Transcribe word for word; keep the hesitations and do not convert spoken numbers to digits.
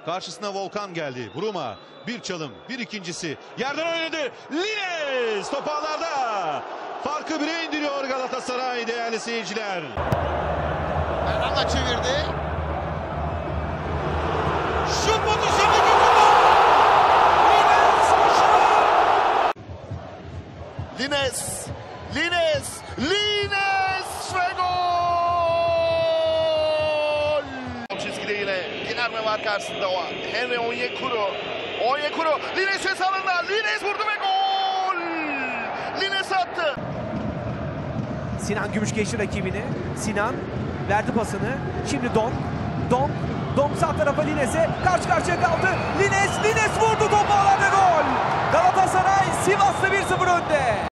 Karşısına Volkan geldi. Bruma bir çalım, bir ikincisi. Yerden oynadı. Lines top ağlarda. Farkı bire indiriyor Galatasaray değerli seyirciler. Bernarda çevirdi. Şut pozisyonu Lines, Lines, Lines ve gol! Çizgide yine Ginerme var karşısında o. Henry Onyekuru. Onyekuru Lines'e salında. Lines vurdu ve gol! Lines attı. Sinan Gümüş geçti rakibini. Sinan verdi pasını. Şimdi Donk. Donk. Donk sağ tarafa Lines'e. Karşı karşıya kaldı. Lines, Lines vurdu. Top ağlarda gol! Galatasaray Sivas'ta bir sıfır önde.